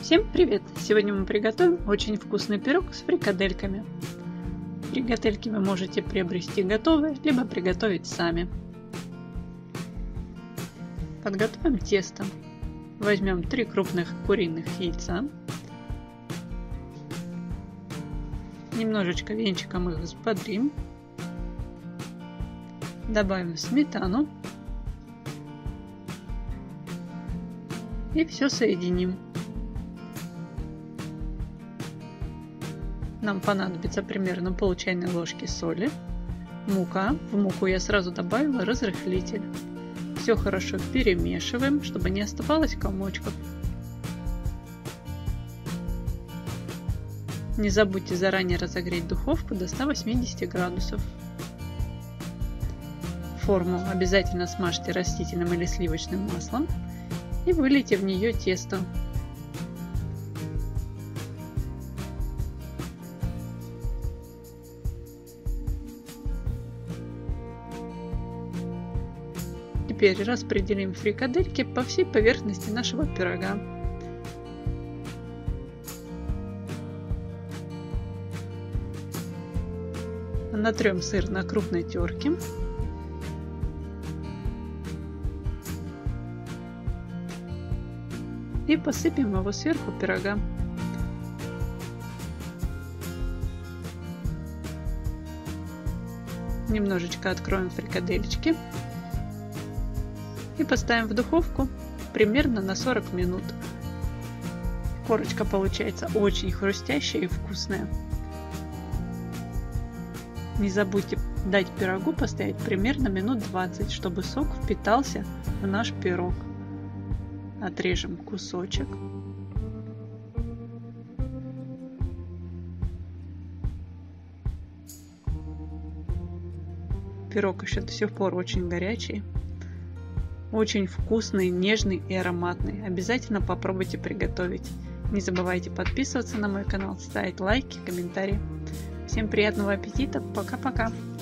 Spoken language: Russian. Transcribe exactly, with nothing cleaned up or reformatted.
Всем привет! Сегодня мы приготовим очень вкусный пирог с фрикадельками. Фрикадельки вы можете приобрести готовые, либо приготовить сами. Подготовим тесто. Возьмем три крупных куриных яйца. Немножечко венчиком их взбодрим. Добавим сметану. И все соединим. Нам понадобится примерно пол чайной ложки соли, мука. В муку я сразу добавила разрыхлитель. Все хорошо перемешиваем, чтобы не оставалось комочков. Не забудьте заранее разогреть духовку до ста восьмидесяти градусов. Форму обязательно смажьте растительным или сливочным маслом и вылейте в нее тесто. Теперь распределим фрикадельки по всей поверхности нашего пирога. Натрем сыр на крупной терке. И посыпем его сверху пирога. Немножечко откроем фрикадельки. И поставим в духовку примерно на сорок минут. Корочка получается очень хрустящая и вкусная. Не забудьте дать пирогу постоять примерно минут двадцать, чтобы сок впитался в наш пирог. Отрежем кусочек. Пирог еще до сих пор очень горячий. Очень вкусный, нежный и ароматный. Обязательно попробуйте приготовить. Не забывайте подписываться на мой канал, ставить лайки, комментарии. Всем приятного аппетита. Пока-пока.